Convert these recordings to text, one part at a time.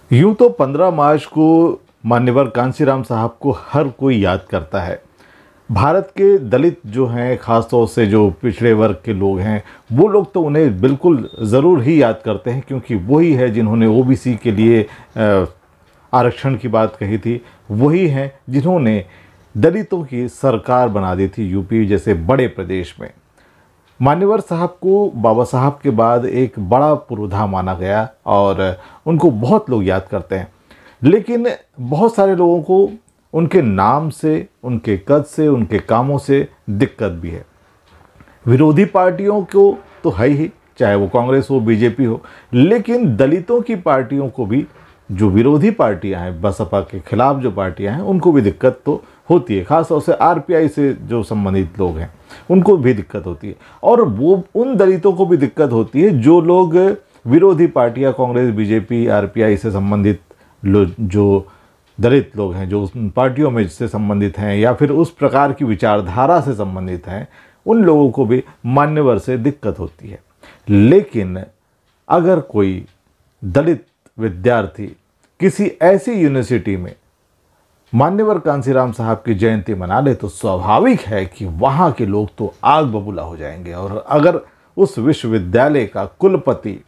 यूं तो 15 मार्च को मान्यवर कांशीराम साहब को हर कोई याद करता है। भारत के दलित जो हैं, ख़ासतौर से जो पिछड़े वर्ग के लोग हैं, वो लोग तो उन्हें बिल्कुल ज़रूर ही याद करते हैं, क्योंकि वही है जिन्होंने ओबीसी के लिए आरक्षण की बात कही थी। वही हैं जिन्होंने दलितों की सरकार बना दी थी यूपी जैसे बड़े प्रदेश में। मान्यवर साहब को बाबा साहब के बाद एक बड़ा पुरोधा माना गया और उनको बहुत लोग याद करते हैं। लेकिन बहुत सारे लोगों को उनके नाम से, उनके कद से, उनके कामों से दिक्कत भी है। विरोधी पार्टियों को तो है ही, चाहे वो कांग्रेस हो, बीजेपी हो, लेकिन दलितों की पार्टियों को भी, जो विरोधी पार्टियां हैं, बसपा के खिलाफ जो पार्टियां हैं, उनको भी दिक्कत तो होती है। खासतौर से आरपीआई से जो संबंधित लोग हैं, उनको भी दिक्कत होती है। और वो उन दलितों को भी दिक्कत होती है जो लोग विरोधी पार्टियां, कांग्रेस, बीजेपी, आरपीआई से संबंधित जो दलित लोग हैं, जो उस पार्टियों में से संबंधित हैं या फिर उस प्रकार की विचारधारा से संबंधित हैं, उन लोगों को भी मान्यवर से दिक्कत होती है। लेकिन अगर कोई दलित विद्यार्थी किसी ऐसी यूनिवर्सिटी में मान्यवर कांशीराम साहब की जयंती मना ले, तो स्वाभाविक है कि वहाँ के लोग तो आग बबूला हो जाएंगे। और अगर उस विश्वविद्यालय का कुलपति,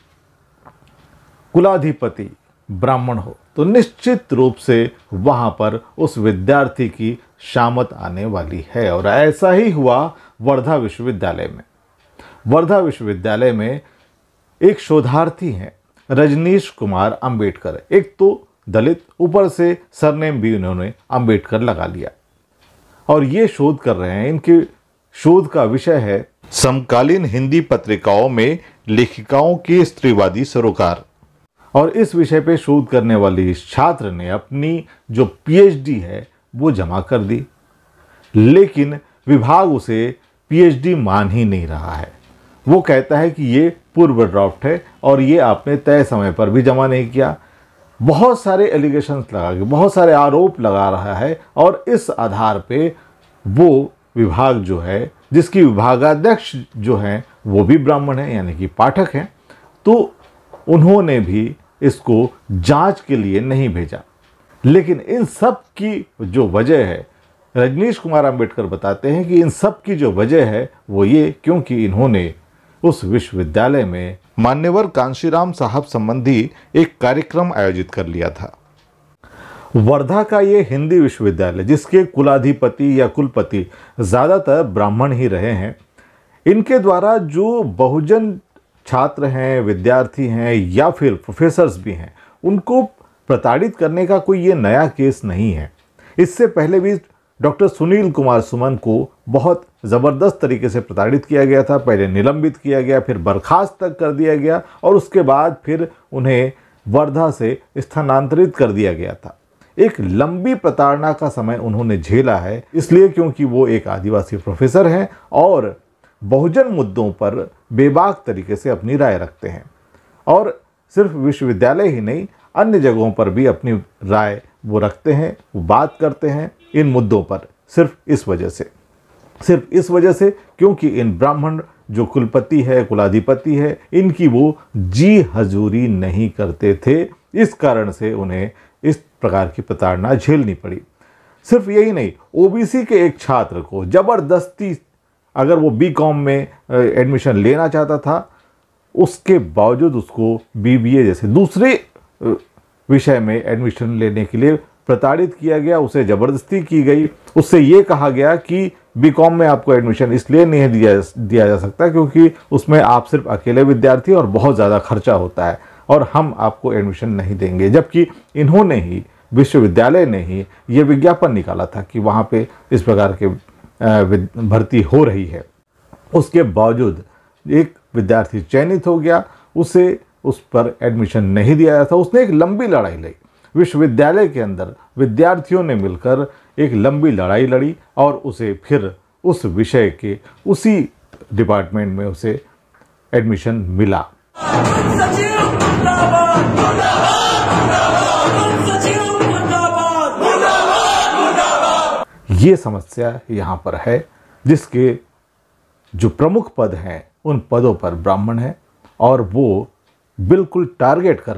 कुलाधिपति ब्राह्मण हो, तो निश्चित रूप से वहाँ पर उस विद्यार्थी की शामत आने वाली है। और ऐसा ही हुआ वर्धा विश्वविद्यालय में। वर्धा विश्वविद्यालय में एक शोधार्थी हैं रजनीश कुमार अंबेडकर। एक तो दलित, ऊपर से सरनेम भी उन्होंने अंबेडकर लगा लिया और ये शोध कर रहे हैं। इनके शोध का विषय है समकालीन हिंदी पत्रिकाओं में लेखिकाओं के स्त्रीवादी सरोकार। और इस विषय पे शोध करने वाली इस छात्र ने अपनी जो पीएचडी है वो जमा कर दी, लेकिन विभाग उसे पीएचडी मान ही नहीं रहा है। वो कहता है कि ये पूर्व ड्राफ्ट है और ये आपने तय समय पर भी जमा नहीं किया। बहुत सारे एलिगेशंस लगा के, बहुत सारे आरोप लगा रहा है और इस आधार पे वो विभाग जो है, जिसकी विभागाध्यक्ष जो हैं वो भी ब्राह्मण हैं, यानी कि पाठक हैं, तो उन्होंने भी इसको जांच के लिए नहीं भेजा। लेकिन इन सब की जो वजह है, रजनीश कुमार अंबेडकर बताते हैं कि इन सब की जो वजह है वो ये, क्योंकि इन्होंने उस विश्वविद्यालय में मान्यवर कांशीराम साहब संबंधी एक कार्यक्रम आयोजित कर लिया था। वर्धा का ये हिंदी विश्वविद्यालय, जिसके कुलाधिपति या कुलपति ज़्यादातर ब्राह्मण ही रहे हैं, इनके द्वारा जो बहुजन छात्र हैं, विद्यार्थी हैं या फिर प्रोफेसर्स भी हैं, उनको प्रताड़ित करने का कोई ये नया केस नहीं है। इससे पहले भी डॉक्टर सुनील कुमार सुमन को बहुत ज़बरदस्त तरीके से प्रताड़ित किया गया था। पहले निलंबित किया गया, फिर बर्खास्त तक कर दिया गया और उसके बाद फिर उन्हें वर्धा से स्थानांतरित कर दिया गया था। एक लंबी प्रताड़ना का समय उन्होंने झेला है, इसलिए क्योंकि वो एक आदिवासी प्रोफेसर हैं और बहुजन मुद्दों पर बेबाक तरीके से अपनी राय रखते हैं। और सिर्फ विश्वविद्यालय ही नहीं, अन्य जगहों पर भी अपनी राय वो रखते हैं, वो बात करते हैं इन मुद्दों पर। सिर्फ इस वजह से क्योंकि इन ब्राह्मण जो कुलपति है, कुलाधिपति है, इनकी वो जी हजूरी नहीं करते थे। इस कारण से उन्हें इस प्रकार की प्रताड़ना झेलनी पड़ी। सिर्फ यही नहीं, ओबीसी के एक छात्र को जबरदस्ती, अगर वो बीकॉम में एडमिशन लेना चाहता था, उसके बावजूद उसको बीबीए जैसे दूसरे विषय में एडमिशन लेने के लिए प्रताड़ित किया गया, उसे ज़बरदस्ती की गई। उससे ये कहा गया कि बीकॉम में आपको एडमिशन इसलिए नहीं दिया जा सकता क्योंकि उसमें आप सिर्फ अकेले विद्यार्थी और बहुत ज़्यादा खर्चा होता है और हम आपको एडमिशन नहीं देंगे। जबकि इन्होंने ही, विश्वविद्यालय ने ही ये विज्ञापन निकाला था कि वहाँ पे इस प्रकार के भर्ती हो रही है। उसके बावजूद एक विद्यार्थी चयनित हो गया, उसे उस पर एडमिशन नहीं दिया जाता। उसने एक लंबी लड़ाई लड़ी, विश्वविद्यालय के अंदर विद्यार्थियों ने मिलकर एक लंबी लड़ाई लड़ी और उसे फिर उस विषय के उसी डिपार्टमेंट में उसे एडमिशन मिला। ये समस्या यहाँ पर है, जिसके जो प्रमुख पद हैं उन पदों पर ब्राह्मण हैं और वो बिल्कुल टारगेट करके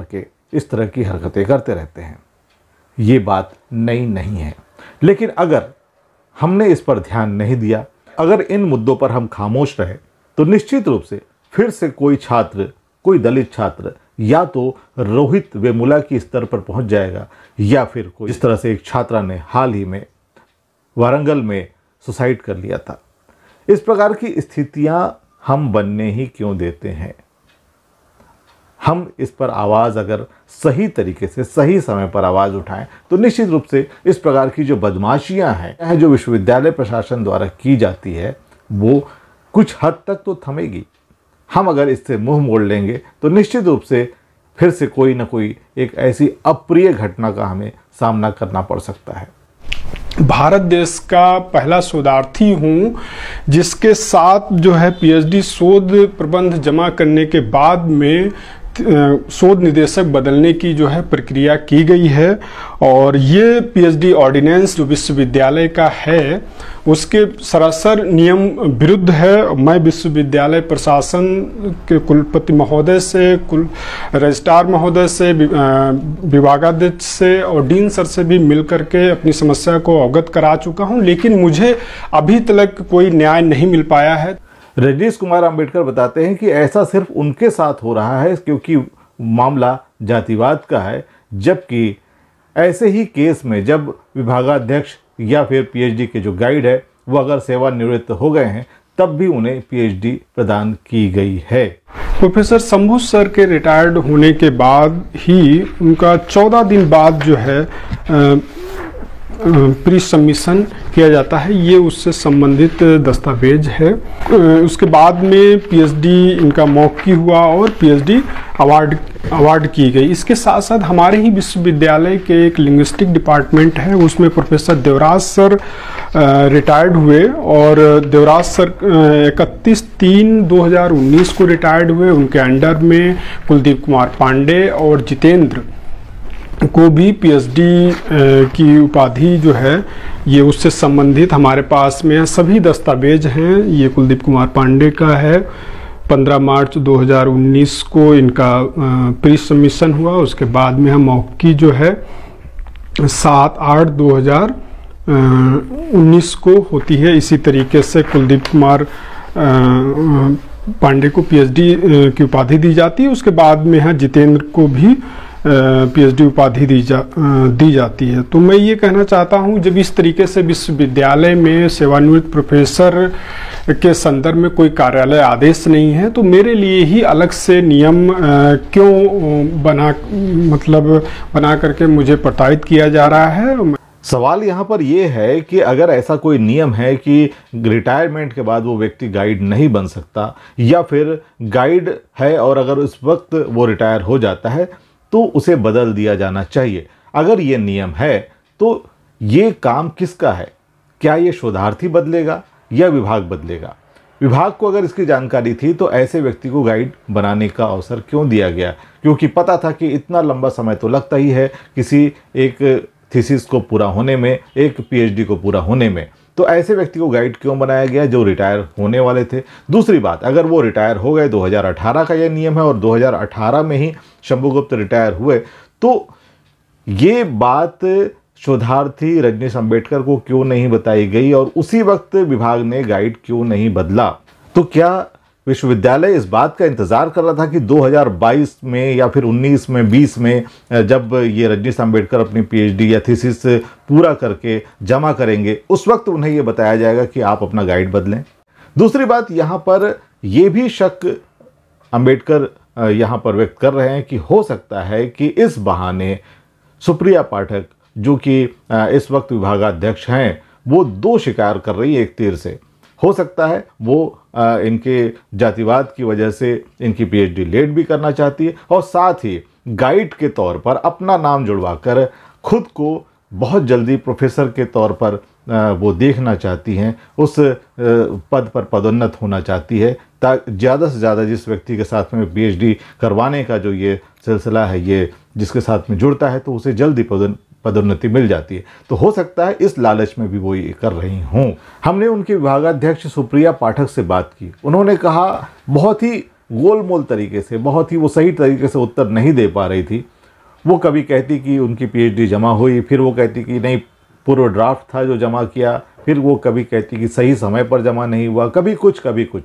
इस तरह की हरकतें करते रहते हैं। ये बात नई नहीं है, लेकिन अगर हमने इस पर ध्यान नहीं दिया, अगर इन मुद्दों पर हम खामोश रहे, तो निश्चित रूप से फिर से कोई छात्र, कोई दलित छात्र या तो रोहित वेमुला की स्तर पर पहुंच जाएगा, या फिर कोई, जिस तरह से एक छात्रा ने हाल ही में वारंगल में सुसाइड कर लिया था। इस प्रकार की स्थितियां हम बनने ही क्यों देते हैं? हम इस पर आवाज़ अगर सही तरीके से सही समय पर आवाज़ उठाएं तो निश्चित रूप से इस प्रकार की जो बदमाशियां हैं जो विश्वविद्यालय प्रशासन द्वारा की जाती है वो कुछ हद तक तो थमेगी। हम अगर इससे मुंह मोड़ लेंगे तो निश्चित रूप से फिर से कोई ना कोई एक ऐसी अप्रिय घटना का हमें सामना करना पड़ सकता है। भारत देश का पहला शोधार्थी हूँ जिसके साथ जो है पीएचडी शोध प्रबंध जमा करने के बाद में शोध निदेशक बदलने की जो है प्रक्रिया की गई है, और ये पीएचडी ऑर्डिनेंस जो विश्वविद्यालय का है उसके सरासर नियम विरुद्ध है। मैं विश्वविद्यालय प्रशासन के कुलपति महोदय से, रजिस्ट्रार महोदय से, विभागाध्यक्ष से और डीन सर से भी मिल करके अपनी समस्या को अवगत करा चुका हूं, लेकिन मुझे अभी तक कोई न्याय नहीं मिल पाया है। रजनीश कुमार अंबेडकर बताते हैं कि ऐसा सिर्फ उनके साथ हो रहा है क्योंकि मामला जातिवाद का है, जबकि ऐसे ही केस में जब विभागाध्यक्ष या फिर पीएचडी के जो गाइड है वो अगर सेवानिवृत्त हो गए हैं तब भी उन्हें पीएचडी प्रदान की गई है। प्रोफेसर शंभू सर के रिटायर्ड होने के बाद ही उनका 14 दिन बाद जो है प्री सबमिशन किया जाता है, ये उससे संबंधित दस्तावेज है। उसके बाद में पीएचडी इनका मौखिक हुआ और पीएचडी अवार्ड की गई। इसके साथ साथ हमारे ही विश्वविद्यालय के एक लिंग्विस्टिक डिपार्टमेंट है, उसमें प्रोफेसर देवराज सर रिटायर्ड हुए, और देवराज सर 31/3/2019 को रिटायर्ड हुए। उनके अंडर में कुलदीप कुमार पांडे और जितेंद्र को भी पीएचडी की उपाधि जो है ये उससे संबंधित हमारे पास में सभी दस्तावेज हैं। ये कुलदीप कुमार पांडे का है, 15 मार्च 2019 को इनका प्री सबमिशन हुआ। उसके बाद में हम मौखिक जो है 7/8/2019 को होती है। इसी तरीके से कुलदीप कुमार पांडे को पीएचडी की उपाधि दी जाती है। उसके बाद में है जितेंद्र को भी पीएचडी उपाधि दी जाती है। तो मैं ये कहना चाहता हूँ, जब इस तरीके से विश्वविद्यालय में सेवानिवृत्त प्रोफेसर के संदर्भ में कोई कार्यालय आदेश नहीं है तो मेरे लिए ही अलग से नियम क्यों बना करके मुझे प्रताड़ित किया जा रहा है। सवाल यहाँ पर यह है कि अगर ऐसा कोई नियम है कि रिटायरमेंट के बाद वो व्यक्ति गाइड नहीं बन सकता, या फिर गाइड है और अगर उस वक्त वो रिटायर हो जाता है तो उसे बदल दिया जाना चाहिए। अगर ये नियम है तो ये काम किसका है? क्या ये शोधार्थी बदलेगा या विभाग बदलेगा? विभाग को अगर इसकी जानकारी थी तो ऐसे व्यक्ति को गाइड बनाने का अवसर क्यों दिया गया? क्योंकि पता था कि इतना लंबा समय तो लगता ही है किसी एक थीसिस को पूरा होने में, एक पीएचडी को पूरा होने में, तो ऐसे व्यक्ति को गाइड क्यों बनाया गया जो रिटायर होने वाले थे? दूसरी बात, अगर वो रिटायर हो गए, 2018 का यह नियम है और 2018 में ही शंभुगुप्त रिटायर हुए, तो ये बात शोधार्थी रजनीश अंबेडकर को क्यों नहीं बताई गई और उसी वक्त विभाग ने गाइड क्यों नहीं बदला? तो क्या विश्वविद्यालय इस बात का इंतजार कर रहा था कि 2022 में या फिर 19 में 20 में जब ये रजनीश अंबेडकर अपनी पीएचडी या थीसिस पूरा करके जमा करेंगे उस वक्त उन्हें ये बताया जाएगा कि आप अपना गाइड बदलें? दूसरी बात, यहाँ पर यह भी शक अंबेडकर यहाँ पर व्यक्त कर रहे हैं कि हो सकता है कि इस बहाने सुप्रिया पाठक, जो कि इस वक्त विभागाध्यक्ष हैं, वो 2 शिकार कर रही है एक तीर से। हो सकता है वो इनके जातिवाद की वजह से इनकी पीएचडी लेट भी करना चाहती है और साथ ही गाइड के तौर पर अपना नाम जुड़वाकर खुद को बहुत जल्दी प्रोफेसर के तौर पर वो देखना चाहती हैं, उस पद पर पदोन्नत होना चाहती है ताकि ज़्यादा से ज़्यादा जिस व्यक्ति के साथ में पीएचडी करवाने का जो ये सिलसिला है, ये जिसके साथ में जुड़ता है तो उसे जल्दी पदोन्नति मिल जाती है। तो हो सकता है इस लालच में भी वो ये कर रही हों। हमने उनके विभागाध्यक्ष सुप्रिया पाठक से बात की। उन्होंने कहा, बहुत ही गोलमोल तरीके से, बहुत ही वो सही तरीके से उत्तर नहीं दे पा रही थी। वो कभी कहती कि उनकी पीएचडी जमा हुई, फिर वो कहती कि नहीं पूर्व ड्राफ्ट था जो जमा किया, फिर वो कभी कहती कि सही समय पर जमा नहीं हुआ, कभी कुछ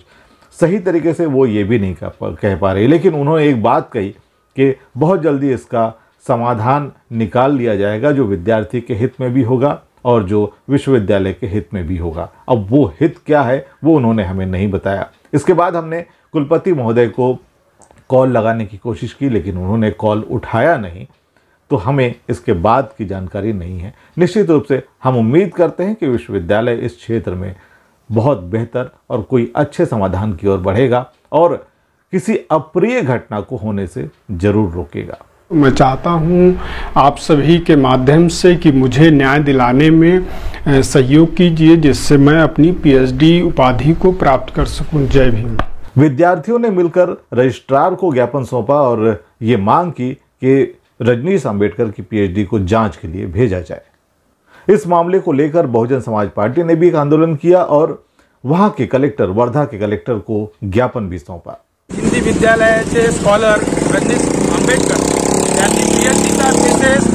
सही तरीके से वो ये भी नहीं कह पा रही। लेकिन उन्होंने एक बात कही कि बहुत जल्दी इसका समाधान निकाल लिया जाएगा जो विद्यार्थी के हित में भी होगा और जो विश्वविद्यालय के हित में भी होगा। अब वो हित क्या है वो उन्होंने हमें नहीं बताया। इसके बाद हमने कुलपति महोदय को कॉल लगाने की कोशिश की, लेकिन उन्होंने कॉल उठाया नहीं, तो हमें इसके बाद की जानकारी नहीं है। निश्चित रूप से हम उम्मीद करते हैं कि विश्वविद्यालय इस क्षेत्र में बहुत बेहतर और कोई अच्छे समाधान की ओर बढ़ेगा और किसी अप्रिय घटना को होने से जरूर रोकेगा। मैं चाहता हूं आप सभी के माध्यम से कि मुझे न्याय दिलाने में सहयोग कीजिए, जिससे मैं अपनी पीएचडी उपाधि को प्राप्त कर सकूं। जय भीम। विद्यार्थियों ने मिलकर रजिस्ट्रार को ज्ञापन सौंपा और ये मांग की कि रजनीश अंबेडकर की पीएचडी को जांच के लिए भेजा जाए। इस मामले को लेकर बहुजन समाज पार्टी ने भी एक आंदोलन किया और वहां के कलेक्टर, वर्धा के कलेक्टर को ज्ञापन भी सौंपा। हिंदी विद्यालयाचे स्कॉलर रजनीश आंबेडकर यांनी पीएचडीचा थेसिस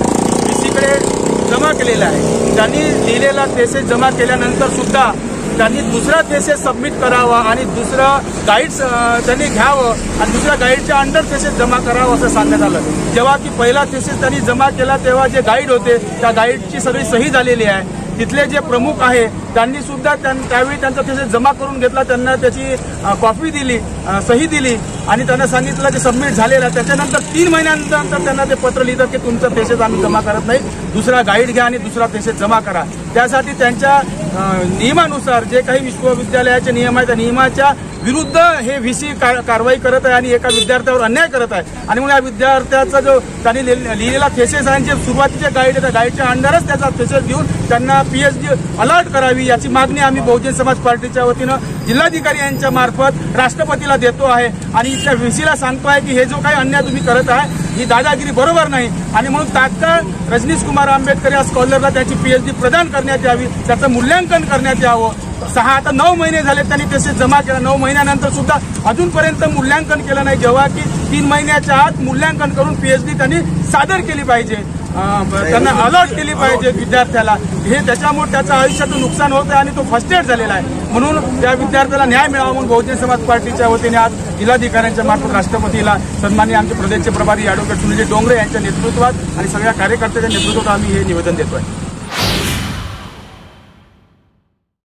VC कडे जमा केलेला आहे। त्यांनी लिहिलेला थेसिस जमा केल्यानंतर सुद्धा त्यांनी दुसरा थेसिस सबमिट करावा आणि दुसरा गाईड्स त्यांनी घ्यावं आणि दुसऱ्या गाईडच्या अंडर थेसिस जमा करावं असं सांगण्यात आलं। जेव्हा की पहिला थेसिस त्यांनी जमा केला तेव्हा जे गाईड होते त्या गाईडची सगळी सही झालेली आहे। तिथले जे प्रमुख आहे त्यांनी सुद्धा त्यावेळी त्यांचा थेसिस जमा करून घेतला, त्यांना त्याची कॉपी दिली, सही दिली आणि त्यांना सांगितलं की सबमिट झालेला। त्याच्यानंतर 3 महिन्यानंतर त्यांना ते पत्र लिहिलं की तुमचा थेसिस आम्ही जमा करत नाही, दुसरा गाईड घ्या आणि दुसरा थेसिस जमा करा। त्यासाठी त्यांच्या नियमानुसार जे काही विश्वविद्यालयाचे नियम आहेत त्या नियमाच्या विरुद्ध हे VC कारवाई करत आहे आणि एका विद्यार्थ्यावर अन्याय करत आहे। आणि म्हणून या विद्यार्थ्याचा जो त्यांनी लिहिलेला थेसिस आहे जे सुरुवातीचे गाईड आहे त्या गाईडच्या अंडरच त्याचा थेसिस देऊन त्यांना पीएचडी अलॉट करावी याची मागणी आम्ही बहुजन समाज पार्टीच्या वतीनं जिल्हाधिकारी यांच्या मार्फत राष्ट्रपतीला देतो आहे आणि इथल्या VCला सांगतो आहे की हे जो काही अन्याय तुम्ही करत आहे ही दादागिरी बरोबर नाही आणि म्हणून तात्काळ रजनीश कुमार आंबेडकर या स्कॉलरला त्याची पीएचडी प्रदान करण्यात यावी, त्याचं मूल्यांकन करण्यात यावं। 9 महिने झाले त्यांनी थेसिस जमा केला, 9 महिन्यानंतर सुद्धा अजूनपर्यंत मूल्यांकन केलं नाही, जेव्हा की 3 महिन्याच्या आत मूल्यांकन करून पीएचडी त्यांनी सादर केली पाहिजे, त्यांना अलॉट केली पाहिजे विद्यार्थ्याला। हे त्याच्यामुळे त्याचं आयुष्याचं नुकसान होतं आणि तो फर्स्टेड झालेला आहे। म्हणून त्या विद्यार्थ्याला न्याय मिळावा म्हणून बहुजन समाज पार्टीच्या वतीने आज जिल्हाधिकाऱ्यांच्या मार्फत राष्ट्रपतीला सन्माननीय आमचे प्रदेशचे प्रभारी ॲडव्होकेट सुनील डोंगरे यांच्या नेतृत्वात आणि सगळ्या कार्यकर्त्यांच्या नेतृत्वात आम्ही हे निवेदन देतोय।